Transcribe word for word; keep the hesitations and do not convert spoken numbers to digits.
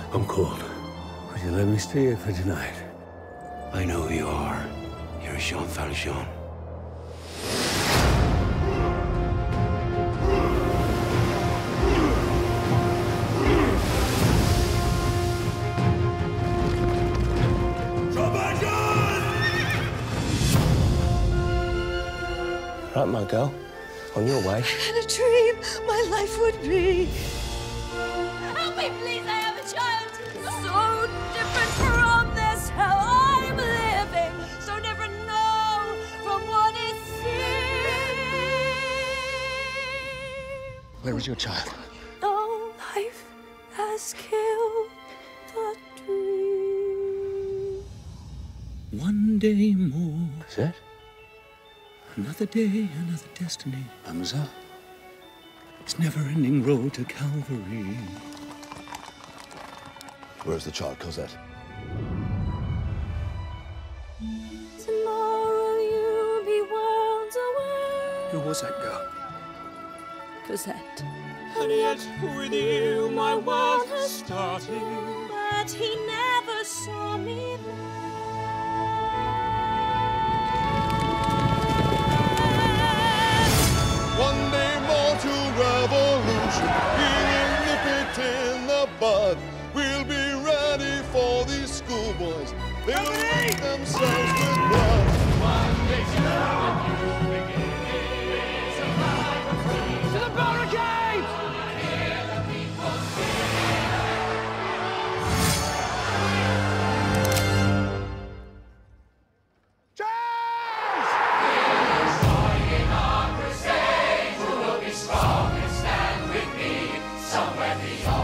I'm cold. Would you let me stay here for tonight? I know who you are. You're Jean Valjean. Right, my girl. On your way. I had a dream my life would be. Help me, please, I have a child. So different from this hell I'm living. So different, no, from what it seems. Where is your child? No life has killed the dream. One day more. Is it? Another day, another destiny. Mademoiselle? It's never-ending road to Calvary. Where's the child, Cosette? Tomorrow you'll be worlds away. Who was that girl? Cosette. And yet with you my world has started. But he never saw me there. One day more to revolution. We will nip it in the bud. We'll be ready for these schoolboys. They will wet themselves with blood. One day to a new beginning. Survive and free. To the barricades! Hear the people strong and stand with me somewhere beyond.